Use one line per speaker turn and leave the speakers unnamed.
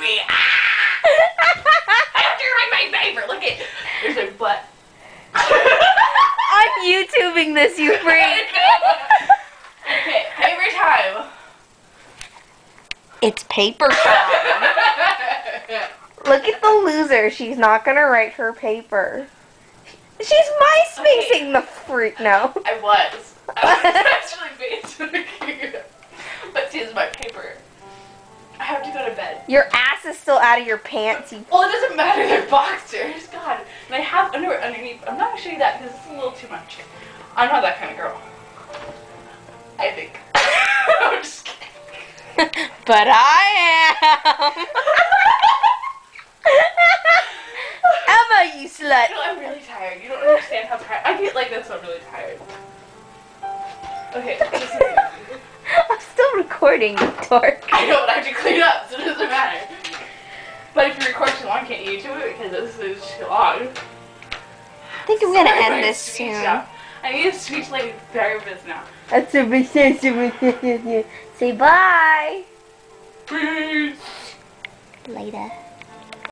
me. Ah! I'm doing my favorite. Look at, there's my butt.
I'm YouTubing this, you freak.
Okay, favorite time.
It's paper time. Look at the loser. She's not gonna write her paper. She's MySpacing the freak. No.
I was actually Facebooking. But see, this is my paper. I have to go to bed.
Your ass is still out of your pants.
Well, it doesn't matter. They're boxers. God. And I have underwear underneath. I'm not going to show you that because it's a little too much. I'm not that kind of girl. I think. I'm just kidding.
But I am. Emma, you slut.
No, I'm really tired. You don't understand how tired. I get like this, so I'm really tired. Okay, this is
I'm still recording, you dork.
I know, but I have to clean up, so it doesn't matter. But if you record too long, can't you YouTube it? Because this is too long.
I think I'm gonna end this soon.
Now. I need a speech like therapist now.
Say bye.
Peace.
Later.